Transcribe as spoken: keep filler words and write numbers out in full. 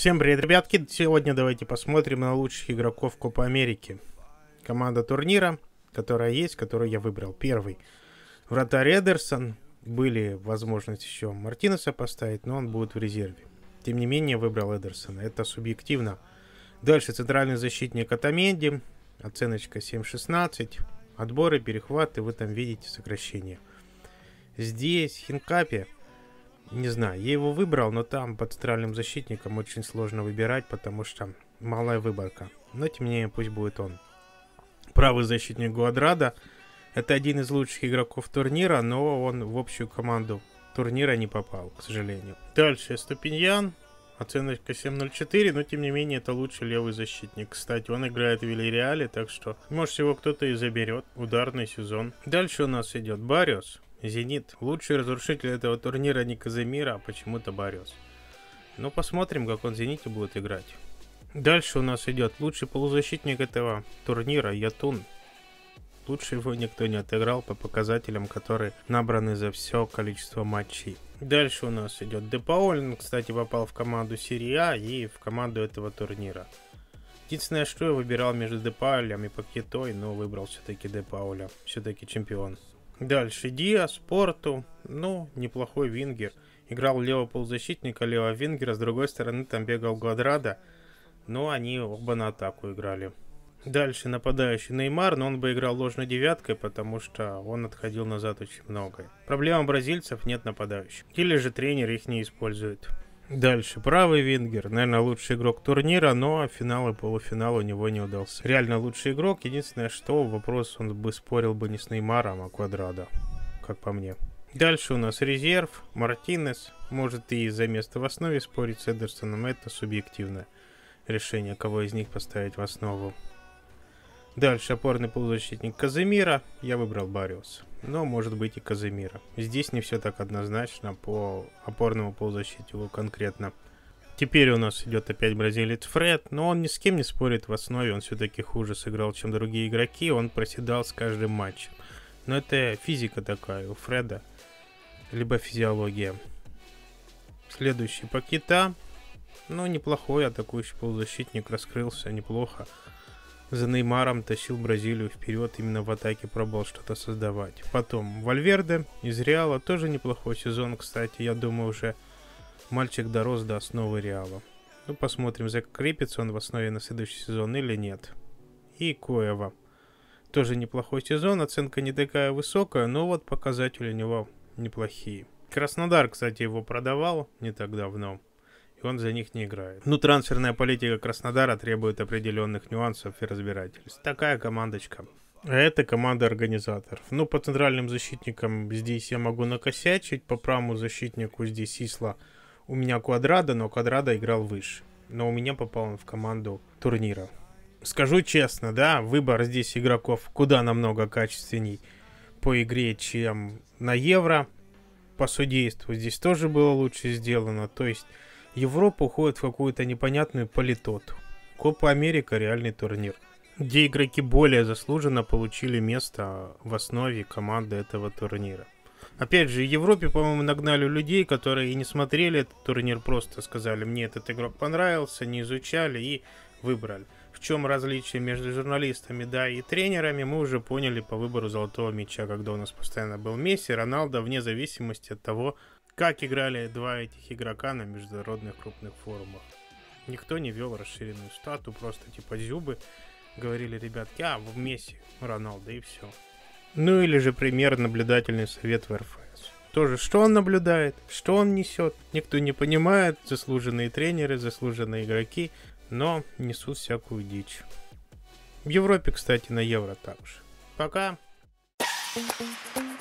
Всем привет, ребятки! Сегодня давайте посмотрим на лучших игроков Копа Америки. Команда турнира, которая есть, которую я выбрал. Первый. Вратарь Эдерсон. Были возможности еще Мартинеса поставить, но он будет в резерве. Тем не менее, выбрал Эдерсона. Это субъективно. Дальше центральный защитник Отаменди. Оценочка семь шестнадцать. Отборы, перехваты. Вы там видите сокращение. Здесь Хинкапи. Не знаю, я его выбрал, но там под центральным защитником очень сложно выбирать, потому что малая выборка. Но тем не менее, пусть будет он. Правый защитник Гуадрада. Это один из лучших игроков турнира, но он в общую команду турнира не попал, к сожалению. Дальше Ступиньян. Оценочка семь ноль четыре, но тем не менее это лучший левый защитник. Кстати, он играет в Вильяреале, так что может его кто-то и заберет. Ударный сезон. Дальше у нас идет Барриос. Зенит. Лучший разрушитель этого турнира не Каземира, а почему-то Барриос. Ну, посмотрим, как он в Зените будет играть. Дальше у нас идет лучший полузащитник этого турнира Ятун. Лучше его никто не отыграл по показателям, которые набраны за все количество матчей. Дальше у нас идет Де Пауль. Он, кстати, попал в команду Серии А и в команду этого турнира. Единственное, что я выбирал между Де Паулем и Пакетой, но выбрал все-таки Де Пауля. Все-таки чемпион. Дальше Диас, Порту, ну, неплохой вингер. Играл левого полузащитника, левого вингера, с другой стороны там бегал Гуадрада, но они оба на атаку играли. Дальше нападающий Неймар, но он бы играл ложной девяткой, потому что он отходил назад очень много. Проблема бразильцев — нет нападающих. Или же тренер их не использует. Дальше правый вингер, наверное, лучший игрок турнира, но финал и полуфинал у него не удался. Реально лучший игрок, единственное, что вопрос он бы спорил бы не с Неймаром, а Квадрадо, как по мне. Дальше у нас резерв, Мартинес, может и за место в основе спорить с Эдерсоном, это субъективное решение, кого из них поставить в основу. Дальше опорный полузащитник Каземира, я выбрал Барриос, но может быть и Каземира. Здесь не все так однозначно по опорному полузащитнику конкретно. Теперь у нас идет опять бразилец Фред, но он ни с кем не спорит в основе, он все-таки хуже сыграл, чем другие игроки, он проседал с каждым матчем. Но это физика такая у Фреда, либо физиология. Следующий Пакета, ну неплохой атакующий полузащитник, раскрылся неплохо. За Неймаром тащил Бразилию вперед, именно в атаке пробовал что-то создавать. Потом Вальверде из Реала, тоже неплохой сезон, кстати, я думаю, уже мальчик дорос до основы Реала. Ну, посмотрим, закрепится он в основе на следующий сезон или нет. И Куэва. Тоже неплохой сезон, оценка не такая высокая, но вот показатели у него неплохие. Краснодар, кстати, его продавал не так давно. Он за них не играет. Ну, трансферная политика Краснодара требует определенных нюансов и разбирательств. Такая командочка. А это команда организаторов. Ну, по центральным защитникам здесь я могу накосячить. По правому защитнику здесь Исла у меня Квадрадо, но Квадрадо играл выше. Но у меня попал он в команду турнира. Скажу честно, да, выбор здесь игроков куда намного качественней по игре, чем на Евро. По судейству здесь тоже было лучше сделано. То есть Европа уходит в какую-то непонятную политоту. Копа Америка — реальный турнир, где игроки более заслуженно получили место в основе команды этого турнира. Опять же, в Европе, по-моему, нагнали людей, которые и не смотрели этот турнир, просто сказали: мне этот игрок понравился, не изучали и выбрали. В чем различие между журналистами, да, и тренерами, мы уже поняли по выбору золотого мяча, когда у нас постоянно был Месси, Роналдо, вне зависимости от того, как играли два этих игрока на международных крупных форумах. Никто не вел расширенную стату, просто типа зюбы говорили: ребятки, а в Месси, Роналдо, и все. Ну или же пример, наблюдательный совет в эр эф эс. Тоже, что он наблюдает, что он несет, никто не понимает, заслуженные тренеры, заслуженные игроки, но несут всякую дичь. В Европе, кстати, на Евро также. Пока!